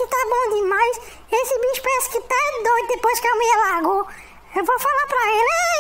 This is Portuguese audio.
aqui tá bom demais. Esse bicho parece que tá doido depois que a mulher largou. Eu vou falar pra ele.